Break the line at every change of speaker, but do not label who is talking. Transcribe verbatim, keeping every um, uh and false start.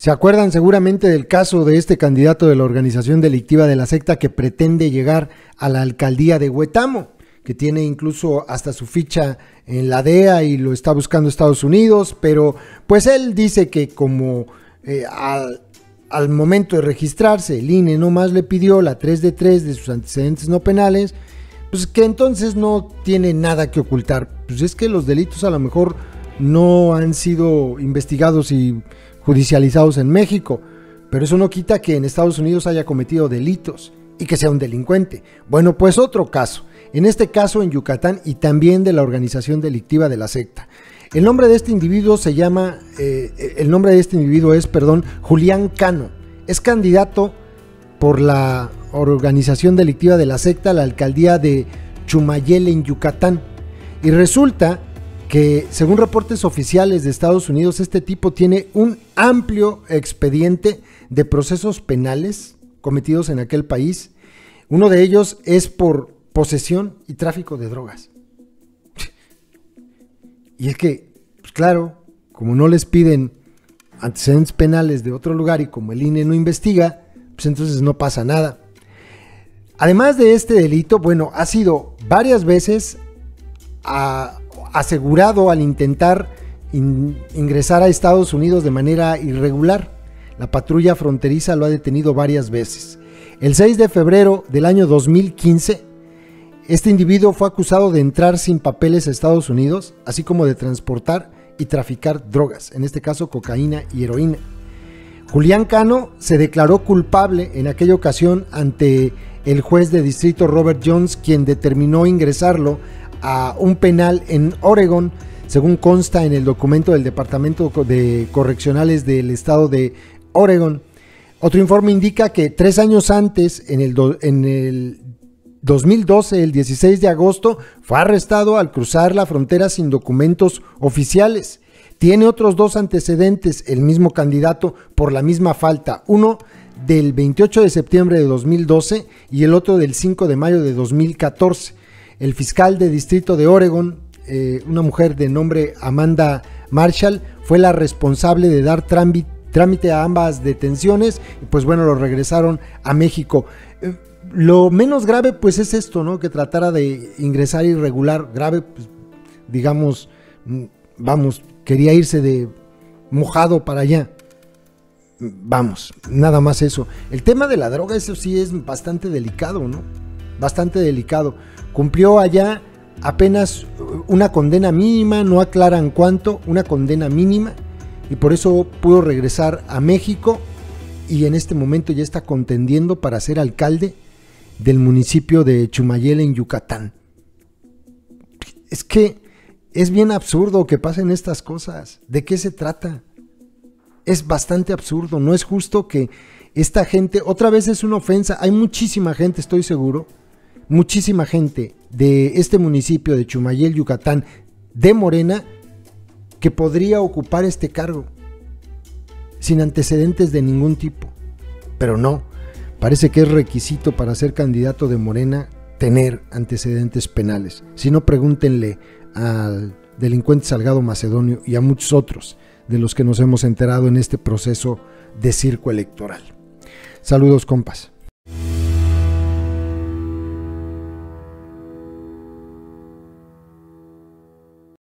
Se acuerdan seguramente del caso de este candidato de la organización delictiva de la secta que pretende llegar a la alcaldía de Huetamo, que tiene incluso hasta su ficha en la D E A y lo está buscando Estados Unidos, pero pues él dice que como eh, al, al momento de registrarse el I N E nomás le pidió la tres de tres de sus antecedentes no penales, pues que entonces no tiene nada que ocultar. Pues es que los delitos a lo mejor no han sido investigados y judicializados en México, pero eso no quita que en Estados Unidos haya cometido delitos y que sea un delincuente. Bueno, pues otro caso, en este caso en Yucatán y también de la organización delictiva de la secta. El nombre de este individuo se llama, eh, el nombre de este individuo es, perdón, Julián Cano. Es candidato por la organización delictiva de la secta a la alcaldía de Chumayel en Yucatán. Y resulta que, según reportes oficiales de Estados Unidos, este tipo tiene un amplio expediente de procesos penales cometidos en aquel país. Uno de ellos es por posesión y tráfico de drogas. Y es que, pues claro, como no les piden antecedentes penales de otro lugar y como el I N E no investiga, pues entonces no pasa nada. Además de este delito, bueno, ha sido varias veces a, asegurado al intentar in, ingresar a Estados Unidos de manera irregular. La patrulla fronteriza lo ha detenido varias veces. El seis de febrero del año dos mil quince, este individuo fue acusado de entrar sin papeles a Estados Unidos, así como de transportar y traficar drogas, en este caso cocaína y heroína. Julián Cano se declaró culpable en aquella ocasión ante el juez de distrito Robert Jones, quien determinó ingresarlo a un penal en Oregón, según consta en el documento del Departamento de Correccionales del estado de Oregón. Otro informe indica que tres años antes, en el, do, en el dos mil doce, el dieciséis de agosto, fue arrestado al cruzar la frontera sin documentos oficiales. Tiene otros dos antecedentes, el mismo candidato, por la misma falta. Uno del veintiocho de septiembre de dos mil doce y el otro del cinco de mayo de dos mil catorce. El fiscal de distrito de Oregón, eh, una mujer de nombre Amanda Marshall, fue la responsable de dar trámite, trámite a ambas detenciones y pues bueno, lo regresaron a México. Eh, lo menos grave pues es esto, ¿no? Que tratara de ingresar irregular. Grave, pues, digamos, vamos, quería irse de mojado para allá. Vamos, nada más eso. El tema de la droga, eso sí es bastante delicado, ¿no? Bastante delicado. Cumplió allá apenas una condena mínima, no aclaran cuánto, una condena mínima, y por eso pudo regresar a México y en este momento ya está contendiendo para ser alcalde del municipio de Chumayel en Yucatán. Es que es bien absurdo que pasen estas cosas. ¿De qué se trata? Es bastante absurdo, no es justo que esta gente, otra vez es una ofensa, hay muchísima gente, estoy seguro, muchísima gente de este municipio de Chumayel, Yucatán, de Morena, que podría ocupar este cargo sin antecedentes de ningún tipo, pero no, parece que es requisito para ser candidato de Morena tener antecedentes penales. Si no, pregúntenle al delincuente Salgado Macedonio y a muchos otros de los que nos hemos enterado en este proceso de circo electoral. Saludos, compas.